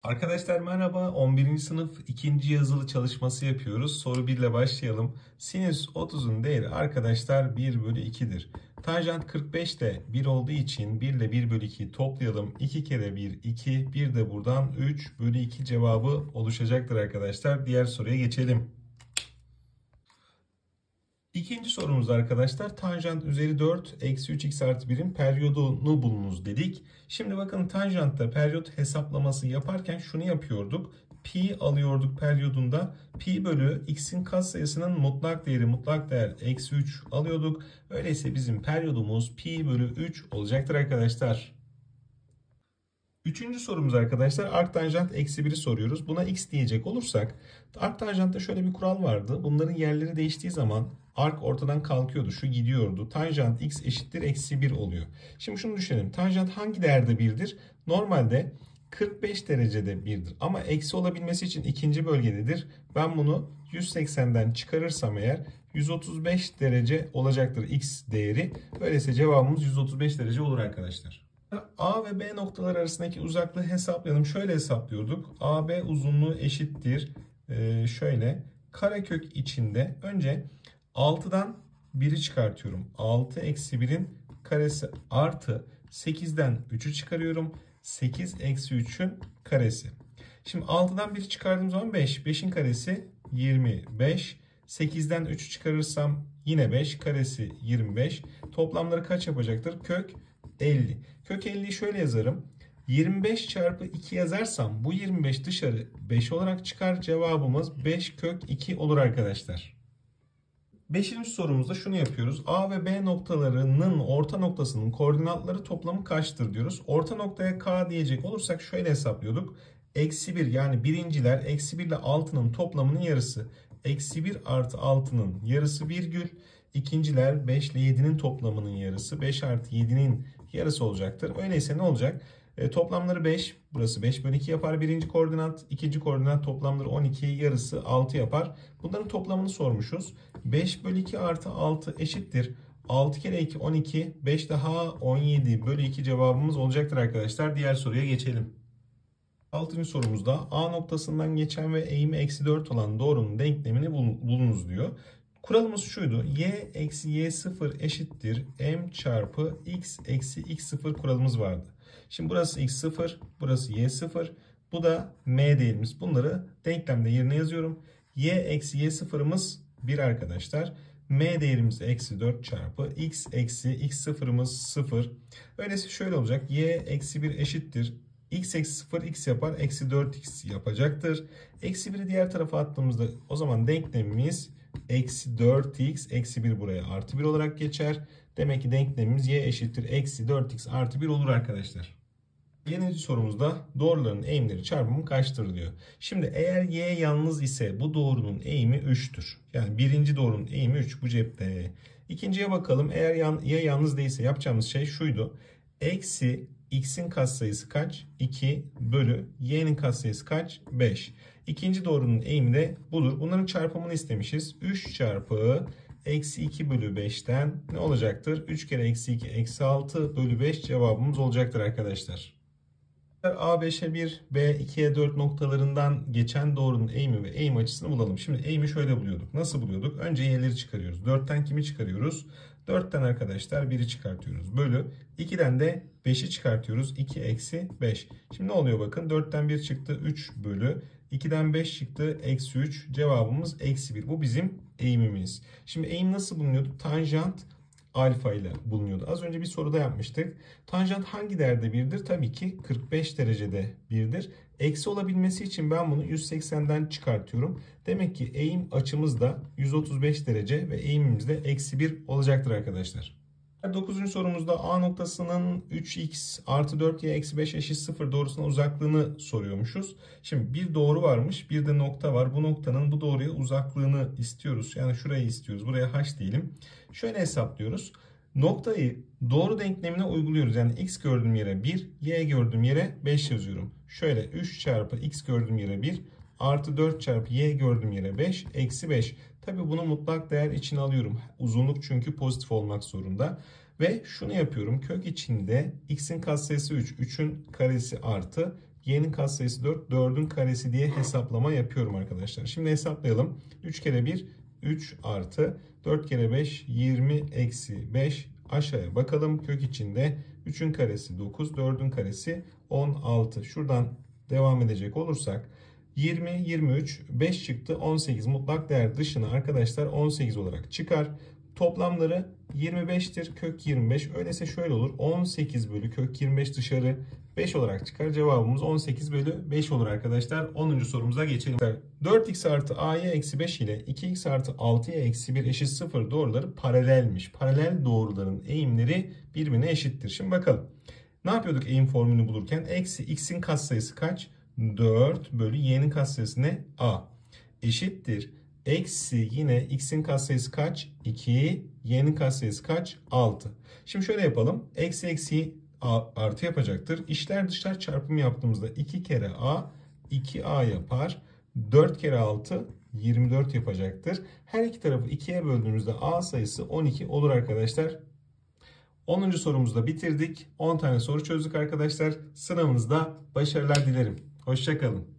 Arkadaşlar merhaba. 11. sınıf 2. yazılı çalışması yapıyoruz. Soru 1 ile başlayalım. Sinüs 30'un değeri arkadaşlar 1 bölü 2'dir. Tanjant 45 de 1 olduğu için 1 ile 1 bölü 2 toplayalım. 2 kere 1 2. Bir de buradan 3 bölü 2 cevabı oluşacaktır arkadaşlar. Diğer soruya geçelim. İkinci sorumuz arkadaşlar tanjant üzeri 4 eksi 3x artı 1'in periyodunu bulunuz dedik. Şimdi bakın tanjantta periyot hesaplaması yaparken şunu yapıyorduk. Pi alıyorduk periyodunda. Pi bölü x'in katsayısının mutlak değer eksi 3 alıyorduk. Öyleyse bizim periyodumuz pi bölü 3 olacaktır arkadaşlar. Üçüncü sorumuz arkadaşlar arktanjant eksi 1'i soruyoruz. Buna x diyecek olursak arktanjantta şöyle bir kural vardı. Bunların yerleri değiştiği zaman ark ortadan kalkıyordu. Şu gidiyordu. Tanjant x eşittir eksi 1 oluyor. Şimdi şunu düşünelim. Tanjant hangi değerde 1'dir? Normalde 45 derecede 1'dir. Ama eksi olabilmesi için ikinci bölgededir. Ben bunu 180'den çıkarırsam eğer 135 derece olacaktır x değeri. Öyleyse cevabımız 135 derece olur arkadaşlar. A ve B noktaları arasındaki uzaklığı hesaplayalım. Şöyle hesaplıyorduk. AB uzunluğu eşittir. Şöyle karekök içinde önce 6'dan 1'i çıkartıyorum. 6 eksi 1'in karesi artı 8'den 3'ü çıkarıyorum. 8 eksi 3'ün karesi. Şimdi 6'dan 1'i çıkardığım zaman 5. 5'in karesi 25. 8'den 3'ü çıkarırsam yine 5. Karesi 25. Toplamları kaç yapacaktır? Kök 50. Kök 50'yi şöyle yazarım. 25 çarpı 2 yazarsam bu 25 dışarı 5 olarak çıkar. Cevabımız 5 kök 2 olur arkadaşlar. Beşinci sorumuzda şunu yapıyoruz. A ve B noktalarının orta noktasının koordinatları toplamı kaçtır diyoruz. Orta noktaya K diyecek olursak şöyle hesaplıyorduk. Eksi 1 yani birinciler eksi 1 ile 6'nın toplamının yarısı. Eksi 1 artı 6'nın yarısı virgül. İkinciler 5 ile 7'nin toplamının yarısı. 5 artı 7'nin yarısı olacaktır. Öyleyse ne olacak? Toplamları 5. Burası 5 bölü 2 yapar birinci koordinat. İkinci koordinat toplamları 12. Yarısı 6 yapar. Bunların toplamını sormuşuz. 5 bölü 2 artı 6 eşittir. 6 kere 2 12. 5 daha 17 bölü 2 cevabımız olacaktır arkadaşlar. Diğer soruya geçelim. 6. sorumuzda A noktasından geçen ve eğimi eksi 4 olan doğrunun denklemini bulunuz diyor. Kuralımız şuydu. Y eksi y0 eşittir m çarpı x eksi x0 kuralımız vardı. Şimdi burası x0, burası y0. Bu da m değerimiz. Bunları denklemde yerine yazıyorum. Y eksi y0'ımız 1 arkadaşlar. M değerimiz eksi 4 çarpı x eksi x0'ımız 0. Öyleyse şöyle olacak. Y eksi 1 eşittir. X eksi 0 x yapar. Eksi 4x yapacaktır. Eksi 1'i diğer tarafa attığımızda o zaman denklemimiz eksi 4x eksi 1 buraya artı 1 olarak geçer. Demek ki denklemimiz y eşittir eksi 4x artı 1 olur arkadaşlar. 7. sorumuzda doğruların eğimleri çarpımı kaçtır diyor. Şimdi eğer y yalnız ise bu doğrunun eğimi 3'tür. Yani birinci doğrunun eğimi 3 bu cepte. İkinciye bakalım. Eğer y yalnız değilse yapacağımız şey şuydu. Eksi x'in katsayısı kaç? 2 bölü y'nin katsayısı kaç? 5. İkinci doğrunun eğimi de budur. Bunların çarpımını istemişiz. 3 çarpı eksi 2 bölü 5'ten ne olacaktır? 3 kere eksi 2 eksi 6 bölü 5 cevabımız olacaktır arkadaşlar. A5'e 1, B2'ye 4 noktalarından geçen doğrunun eğimi ve eğim açısını bulalım. Şimdi eğimi şöyle buluyorduk. Nasıl buluyorduk? Önce y'leri çıkarıyoruz. 4'ten kimi çıkarıyoruz? 4'ten arkadaşlar 1'i çıkartıyoruz. Bölü 2'den de 5'i çıkartıyoruz. 2 eksi 5. Şimdi ne oluyor bakın? 4'ten 1 çıktı. 3 bölü 2'den 5 çıktı. Eksi 3. Cevabımız eksi 1. Bu bizim eğimimiz. Şimdi eğim nasıl bulunuyordu? Tanjant alfa ile bulunuyordu. Az önce bir soruda yapmıştık. Tanjant hangi değerde 1'dir? Tabii ki 45 derecede 1'dir. Eksi olabilmesi için ben bunu 180'den çıkartıyorum. Demek ki eğim açımız da 135 derece ve eğimimiz de eksi 1 olacaktır arkadaşlar. 9. sorumuzda A noktasının 3x artı 4y eksi 5 eşit 0 doğrusuna uzaklığını soruyormuşuz. Şimdi bir doğru varmış, bir de nokta var. Bu noktanın bu doğruya uzaklığını istiyoruz. Yani şurayı istiyoruz. Buraya h diyelim. Şöyle hesaplıyoruz. Noktayı doğru denklemine uyguluyoruz. Yani x gördüğüm yere 1, y gördüğüm yere 5 yazıyorum. Şöyle 3 çarpı x gördüğüm yere 1 artı 4 çarpı y gördüğüm yere 5 eksi 5. Tabi bunu mutlak değer içine alıyorum. Uzunluk çünkü pozitif olmak zorunda. Ve şunu yapıyorum. Kök içinde x'in katsayısı 3. 3'ün karesi artı Y'nin katsayısı 4. 4'ün karesi diye hesaplama yapıyorum arkadaşlar. Şimdi hesaplayalım. 3 kere 1 3 artı 4 kere 5 20 eksi 5. Aşağıya bakalım. Kök içinde 3'ün karesi 9. 4'ün karesi 16. Şuradan devam edecek olursak 20, 23, 5 çıktı. 18 mutlak değer dışına arkadaşlar 18 olarak çıkar. Toplamları 25'tir. Kök 25. Öyleyse şöyle olur. 18 bölü kök 25 dışarı 5 olarak çıkar. Cevabımız 18 bölü 5 olur arkadaşlar. 10. sorumuza geçelim. 4x artı a'ya eksi 5 ile 2x artı 6'ya eksi 1 eşit 0 doğruları paralelmiş. Paralel doğruların eğimleri birbirine eşittir. Şimdi bakalım. Ne yapıyorduk eğim formülünü bulurken? Eksi x'in katsayısı kaç? 4 bölü y'nin katsayısı ne? A. Eşittir. Eksi yine x'in katsayısı kaç? 2. Y'nin katsayısı kaç? 6. Şimdi şöyle yapalım. Eksi eksiyi artı yapacaktır. İçler dışlar çarpımı yaptığımızda 2 kere a 2a yapar. 4 kere 6 24 yapacaktır. Her iki tarafı 2'ye böldüğümüzde a sayısı 12 olur arkadaşlar. 10. sorumuzu da bitirdik. 10 tane soru çözdük arkadaşlar. Sınavınızda başarılar dilerim. Hoşça kalın.